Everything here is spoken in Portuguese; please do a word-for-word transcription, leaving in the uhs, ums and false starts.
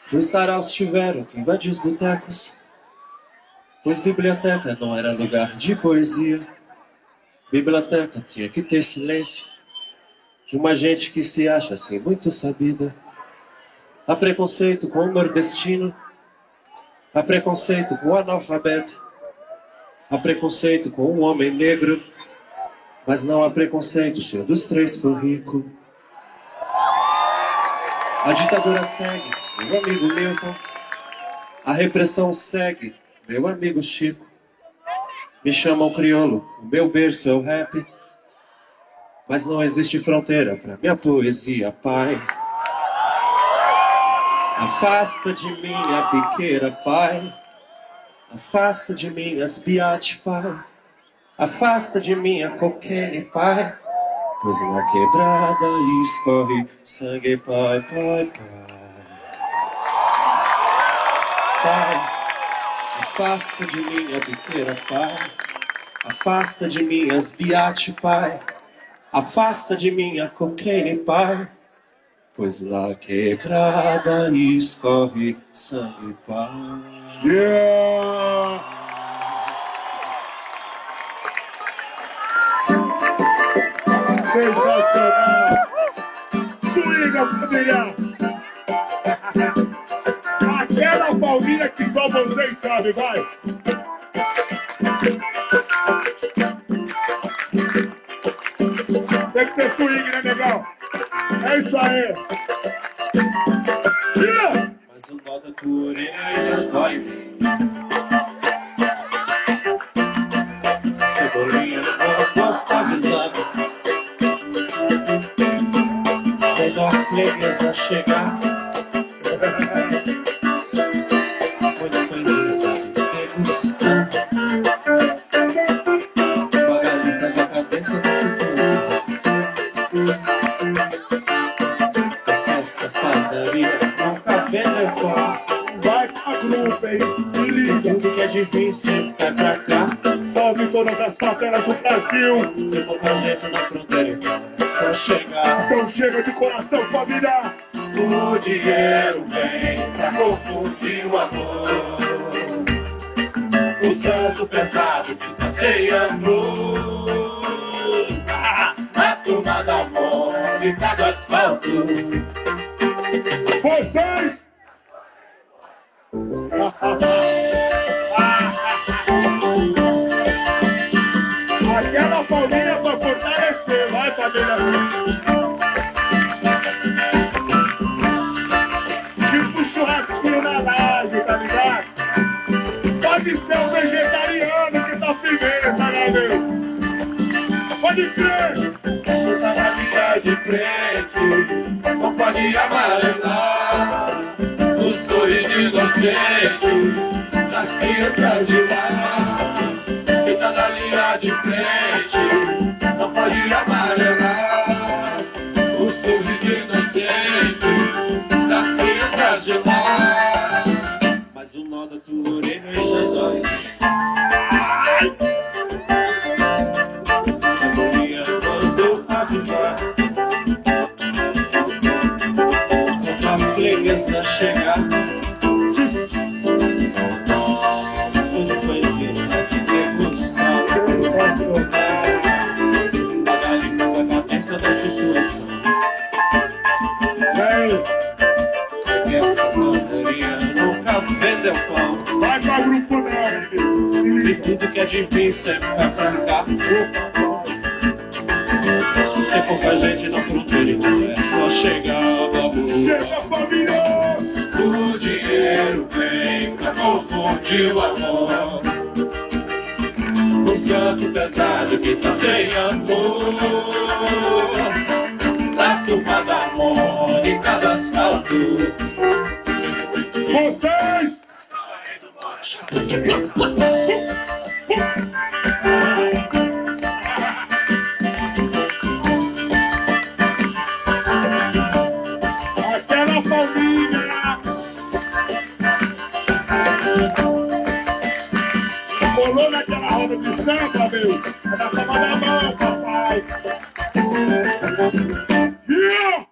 Os saraus tiveram que invadir os botecos, pois biblioteca não era lugar de poesia. Biblioteca tinha que ter silêncio, que uma gente que se acha assim muito sabida. Há preconceito com o nordestino, há preconceito com o analfabeto, há preconceito com o homem negro, mas não há preconceito se um dos três for rico. A ditadura segue, meu amigo Milton. A repressão segue, meu amigo Chico. Me chamam crioulo, o meu berço é o rap. Mas não existe fronteira pra minha poesia, pai. Afasta de mim a biqueira, pai. Afasta de mim as biate, pai. Afasta de mim a cocaine, pai. Pois na quebrada escorre sangue, pai, pai, pai. Pai, afasta de mim a biqueira, pai. Afasta de mim as biate, pai. Afasta de mim a cocaine, pai. Pois na quebrada escorre sangue, pai. Yeah! Sensacional! Swinga, família! Aquela palminha que só vocês sabem, vai! Tem que ter swing, né, negão? É isso aí! Yeah! Mas o nó da tua orelha ainda dói. Cebolinha não tô avisado. Quando a freguesa chegar, muitas coisas sabe degustar. Magali faz a cabeça da situação. Essa padaria nunca vendeu pão. Vai pra grupo, hein? Se liga! Tudo que é difícil é pra cá. Salve todas as favelas do Brasil! Tem pouca gente na fronteira, então é só chegar. Então chega de coração, família! O dinheiro vem pra confundir o amor. O santo pesado que tá sem amor. Ah, a turma da Mônica do asfalto. Vocês! Aquela palminha pra fortalecer, vai, família! Tipo churrasquinho na laje, tá ligado? Pode ser um vegetariano que tá firmeza, né, meu? Pode crer! Tá na linha de frente, não pode amarelar o sorriso inocente das crianças de lá. Quem tá na linha de frente não pode amarelar o sorriso inocente das crianças de lá. Mas o nó da tua orelha ainda dói. Cebolinha mandou avisar. Quando a freguesa chegar, os pãezinhos aqui degustar. Magali faz a cabeça da situação. Vem! Essa padaria nunca vendeu pão. Vai pra grupo não, E tudo que é difícil é ficar pra cá. Tem pouca gente na fronteira, então é só chegar, babu. Chega, família! O dinheiro vem pra confundir o amor. O santo pesado que tá sem amor. Da turma da Mônica do asfalto. Vocês! Aquela palminha! Colou naquela roda de samba, meu!